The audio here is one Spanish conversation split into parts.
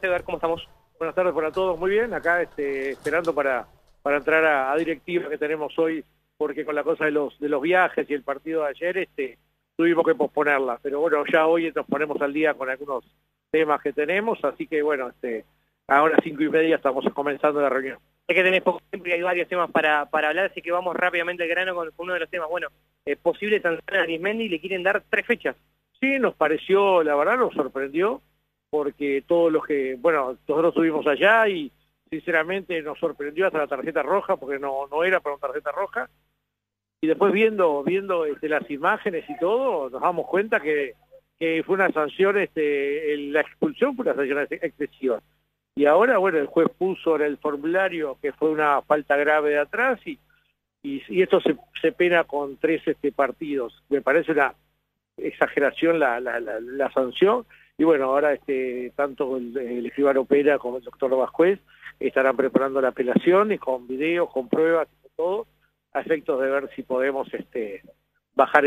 ver cómo estamos. Buenas tardes para todos, muy bien, acá esperando para entrar a directiva que tenemos hoy, porque con la cosa de los viajes y el partido de ayer tuvimos que posponerla, pero bueno, ya hoy nos ponemos al día con algunos temas que tenemos, así que bueno, ahora 5:30 estamos comenzando la reunión. Sé que tenés poco tiempo y hay varios temas para hablar, así que vamos rápidamente al grano con uno de los temas. Bueno, posible sanción a Arismendi, le quieren dar 3 fechas. Sí, nos pareció, la verdad nos sorprendió, porque todos los que, bueno, nosotros estuvimos allá y sinceramente nos sorprendió hasta la tarjeta roja, porque no era para una tarjeta roja, y después viendo las imágenes y todo, nos damos cuenta que fue una sanción, la expulsión fue una sanción excesiva. Y ahora, bueno, el juez puso en el formulario que fue una falta grave de atrás y esto se pena con 3 partidos. Me parece una exageración la sanción. Y bueno, ahora tanto el escribano Pera como el doctor Vázquez estarán preparando la apelación y con videos, con pruebas, con todo, a efectos de ver si podemos bajar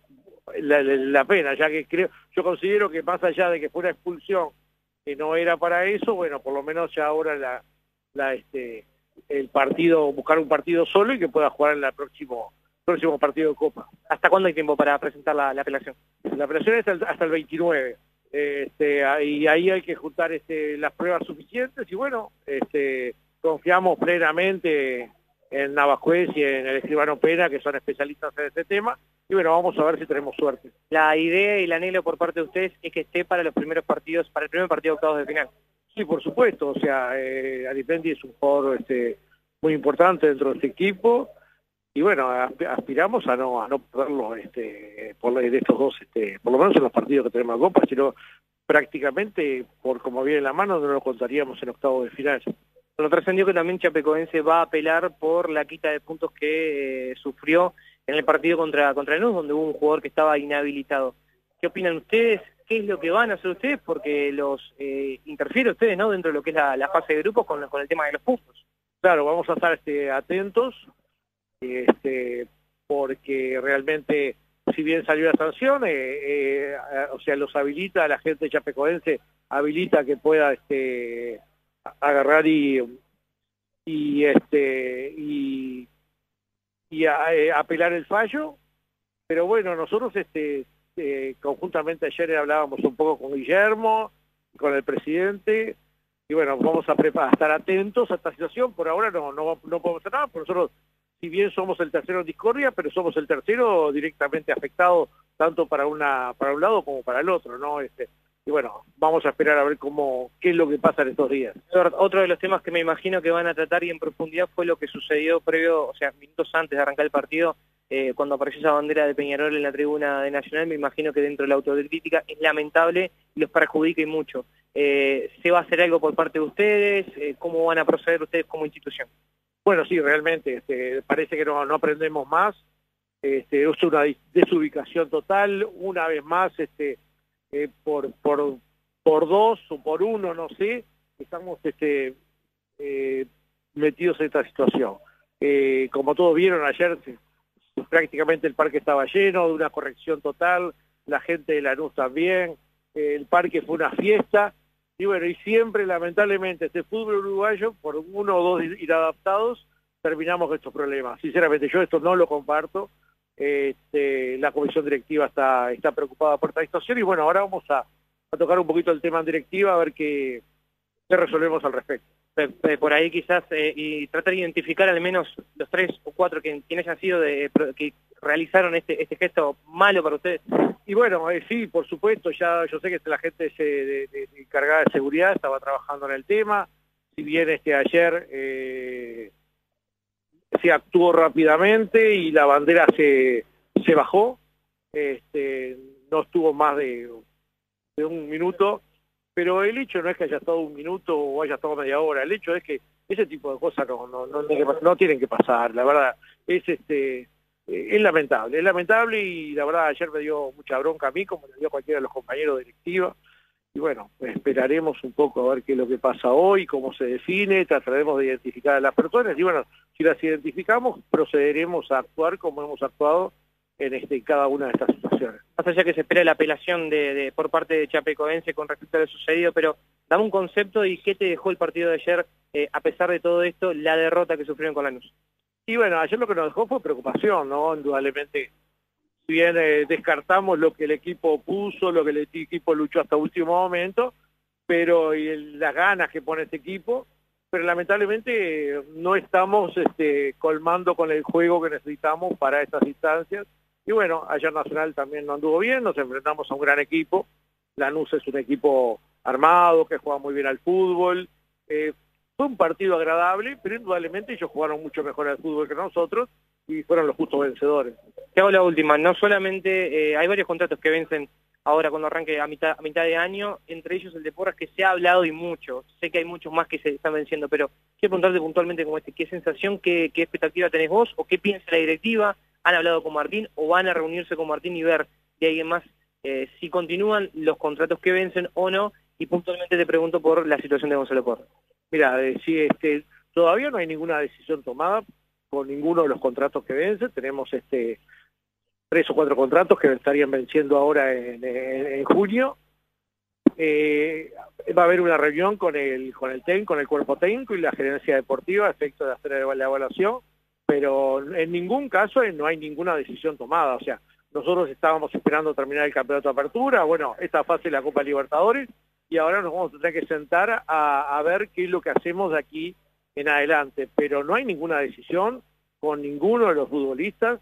la pena, ya que yo considero que más allá de que fue una expulsión que no era para eso, bueno, por lo menos ya ahora el partido, buscar un partido solo y que pueda jugar en el próximo partido de Copa. ¿Hasta cuándo hay tiempo para presentar la apelación? La apelación es hasta el 29. Y ahí hay que juntar las pruebas suficientes y bueno, confiamos plenamente en Navascuez y en el escribano Pena, que son especialistas en este tema, y bueno, vamos a ver si tenemos suerte. La idea y el anhelo por parte de ustedes es que esté para los primeros partidos, para el primer partido de octavos de final. Sí, por supuesto, o sea, Arismendi es un jugador muy importante dentro de este equipo, y bueno, aspiramos a no perderlo de estos dos, por lo menos en los partidos que tenemos en Copa, sino prácticamente, por como viene la mano, no lo contaríamos en octavos de final. Lo trascendió que también Chapecoense va a apelar por la quita de puntos que sufrió en el partido contra Lanús, donde hubo un jugador que estaba inhabilitado. ¿Qué opinan ustedes? ¿Qué es lo que van a hacer ustedes? Porque los interfiere ustedes, ¿no?, dentro de lo que es la fase de grupos con el tema de los puntos. Claro, vamos a estar atentos, porque realmente, si bien salió la sanción, o sea, los habilita, la gente de Chapecoense habilita que pueda agarrar y apelar el fallo, pero bueno, nosotros conjuntamente ayer hablábamos un poco con Guillermo, con el presidente, y bueno, vamos a estar atentos a esta situación. Por ahora no podemos hacer nada, porque nosotros, si bien somos el tercero en discordia, pero somos el tercero directamente afectado, tanto para un lado como para el otro, ¿no? Y bueno, vamos a esperar a ver qué es lo que pasa en estos días. Otro de los temas que me imagino que van a tratar y en profundidad fue lo que sucedió previo, o sea, minutos antes de arrancar el partido, cuando apareció esa bandera de Peñarol en la tribuna de Nacional. Me imagino que dentro de la autocrítica es lamentable y los perjudica y mucho. ¿Se va a hacer algo por parte de ustedes? ¿Cómo van a proceder ustedes como institución? Bueno, sí, realmente, parece que no aprendemos más. Es una desubicación total, una vez más, por 2 o por 1, no sé, estamos metidos en esta situación. Como todos vieron ayer, prácticamente el parque estaba lleno, de una corrección total, la gente de Lanús también, el parque fue una fiesta, y bueno, y siempre lamentablemente este fútbol uruguayo, por 1 o 2 inadaptados, terminamos con estos problemas. Sinceramente yo esto no lo comparto. La comisión directiva está preocupada por esta situación y bueno, ahora vamos a tocar un poquito el tema en directiva, a ver qué resolvemos al respecto. Por ahí quizás, y tratar de identificar al menos los 3 o 4 quienes han sido que realizaron este gesto malo para ustedes. Y bueno, sí, por supuesto, ya yo sé que la gente encargada de seguridad estaba trabajando en el tema, si bien ayer se actuó rápidamente y la bandera se bajó, no estuvo más de 1 minuto, pero el hecho no es que haya estado 1 minuto o haya estado media hora, el hecho es que ese tipo de cosas no tienen que pasar, la verdad, es lamentable y la verdad ayer me dio mucha bronca a mí, como le dio a cualquiera de los compañeros de directiva. Y bueno, esperaremos un poco a ver qué es lo que pasa hoy, cómo se define, trataremos de identificar a las personas y bueno, si las identificamos procederemos a actuar como hemos actuado en cada una de estas situaciones. Más allá que se espera la apelación por parte de Chapecoense con respecto a lo sucedido, pero dame un concepto y qué te dejó el partido de ayer, a pesar de todo esto, la derrota que sufrieron con Lanús. Y bueno, ayer lo que nos dejó fue preocupación, ¿no? Indudablemente, si bien descartamos lo que el equipo puso, lo que el equipo luchó hasta último momento, pero las ganas que pone este equipo, pero lamentablemente no estamos colmando con el juego que necesitamos para estas instancias. Y bueno, ayer Nacional también no anduvo bien, nos enfrentamos a un gran equipo. Lanús es un equipo armado, que juega muy bien al fútbol. Fue un partido agradable, pero indudablemente ellos jugaron mucho mejor al fútbol que nosotros y fueron los justos vencedores. Te hago la última, no solamente hay varios contratos que vencen ahora cuando arranque a mitad de año, entre ellos el de Porras, que se ha hablado y mucho, sé que hay muchos más que se están venciendo, pero quiero preguntarte puntualmente como qué sensación, qué expectativa tenés vos, o qué piensa la directiva, han hablado con Martín, o van a reunirse con Martín y ver de alguien más si continúan los contratos que vencen o no, y puntualmente te pregunto por la situación de Gonzalo Porras. Mira, todavía no hay ninguna decisión tomada con ninguno de los contratos que vencen. Tenemos 3 o 4 contratos que estarían venciendo ahora en junio. Va a haber una reunión con el cuerpo técnico y la gerencia deportiva a efecto de hacer la evaluación, pero en ningún caso no hay ninguna decisión tomada. O sea, nosotros estábamos esperando terminar el campeonato de apertura, bueno, esta fase de la Copa Libertadores, y ahora nos vamos a tener que sentar a ver qué es lo que hacemos de aquí en adelante, pero no hay ninguna decisión con ninguno de los futbolistas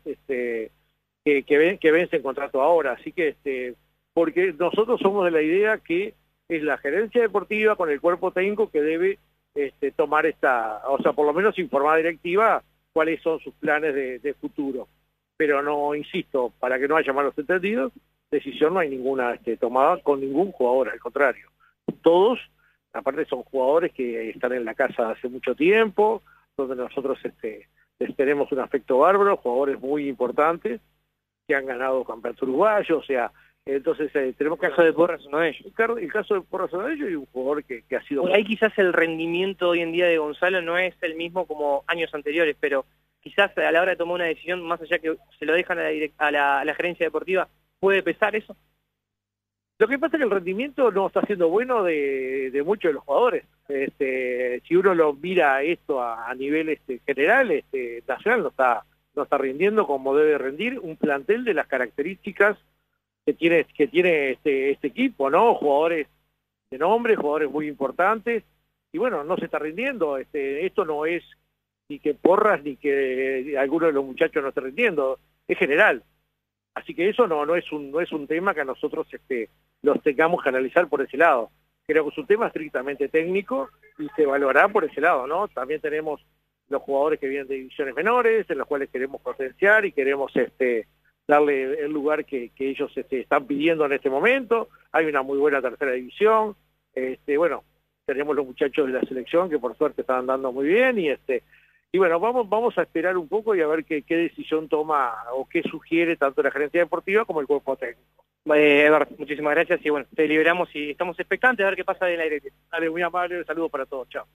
que vencen contrato ahora, así que porque nosotros somos de la idea que es la gerencia deportiva con el cuerpo técnico que debe tomar o sea, por lo menos informar a la directiva cuáles son sus planes de futuro, pero no, insisto, para que no haya malos entendidos, decisión no hay ninguna tomada con ningún jugador, al contrario. Todos, aparte son jugadores que están en la casa hace mucho tiempo, donde nosotros les tenemos un afecto bárbaro, jugadores muy importantes, que han ganado campeonato uruguayo, o sea, entonces tenemos que... El caso de Porras es uno de ellos. El caso de Porras es uno de ellos y un jugador que ha sido... Por ahí quizás el rendimiento hoy en día de Gonzalo no es el mismo como años anteriores, pero quizás a la hora de tomar una decisión, más allá que se lo dejan a la gerencia deportiva, ¿puede pesar eso? Lo que pasa es que el rendimiento no está siendo bueno de muchos de los jugadores. Si uno lo mira esto a nivel general, Nacional no está rindiendo como debe rendir un plantel de las características que tiene este equipo, ¿no? Jugadores de nombre, jugadores muy importantes, y bueno, no se está rindiendo. Esto no es ni que Porras ni que alguno de los muchachos no esté rindiendo, es general. Así que eso no es un tema que a nosotros los tengamos que analizar por ese lado. Creo que es un tema estrictamente técnico y se evaluará por ese lado, ¿no? También tenemos los jugadores que vienen de divisiones menores, en los cuales queremos potenciar y queremos darle el lugar que ellos están pidiendo en este momento. Hay una muy buena tercera división. Bueno, tenemos los muchachos de la selección que por suerte están andando muy bien y bueno, vamos a esperar un poco y a ver qué decisión toma o qué sugiere tanto la gerencia deportiva como el cuerpo técnico. Eduardo, muchísimas gracias y bueno, te liberamos y estamos expectantes a ver qué pasa de la directiva. Dale, muy amable, un saludo para todos, chao.